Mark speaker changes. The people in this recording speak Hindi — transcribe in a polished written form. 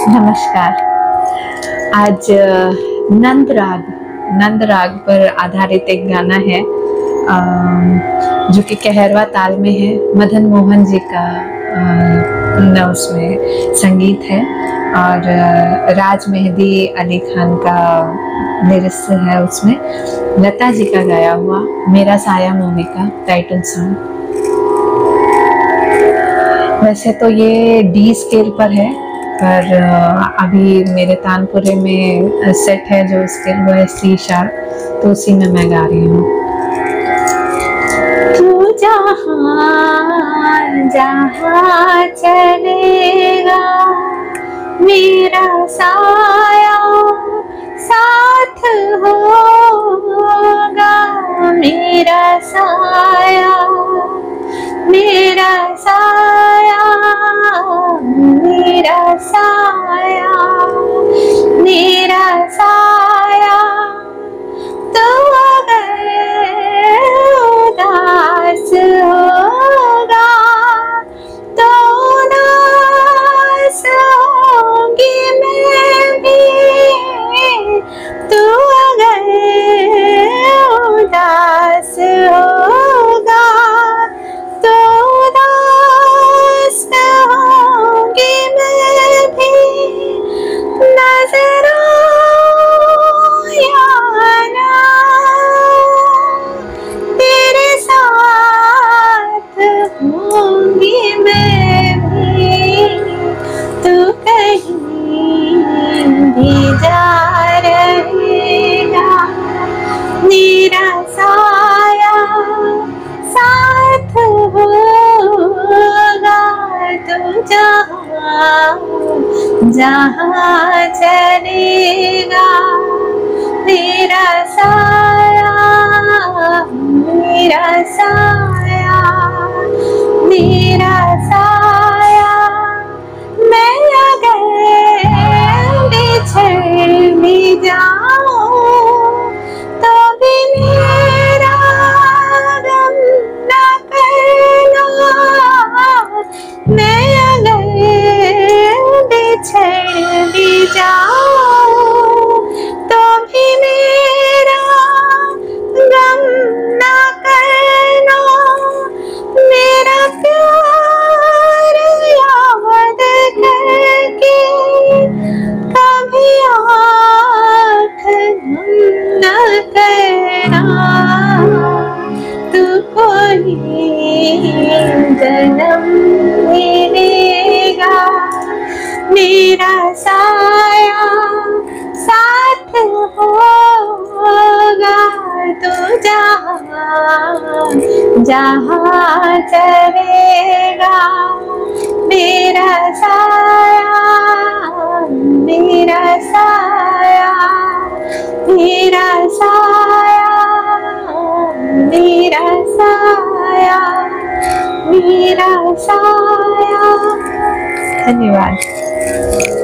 Speaker 1: नमस्कार। आज नंद राग पर आधारित एक गाना है जो कि कहरवा ताल में है। मदन मोहन जी का उसमें संगीत है और राज मेहदी अली खान का लिरिक्स है। उसमें लता जी का गाया हुआ मेरा साया मूवी का टाइटल सॉन्ग। वैसे तो ये डी स्केल पर है, पर अभी मेरे तानपुरे में सेट है जो स्केल वो है सी शार्प, तो उसी में मैं गा रही हूँ। तू जहाँ जहाँ चलेगा मेरा साया साथ होगा, मेरा साया मेरा साया मेरा साया मेरा साया। तो अगर उदास होगा तो उदास होंगी मैं भी, तो अगर उदास होगा तो उदास होंगी मैं भी। नजर आना तेरे साथ होंगी मैं भी, तू कहीं भी जा रहेगा मेरा साया साथ होगा। तू जहाँ जहाँ चलेगा मेरा साया मेरा साया मेरा साया। मैं अगर बिछड़ भी जाऊं तो भी मेरा गम न करना। मैं अगर बिछड़ भी जाऊं तो भी मेरा गम न करना। मेरा प्यार याद करके कभी आँख न करना। तू कोई जन्म मिलेगा मेरा साया साथ होगा। तू जहाँ जहाँ चलेगा मेरा साया मेरा साया मेरा साया मेरा साया मेरा साया। धन्यवाद।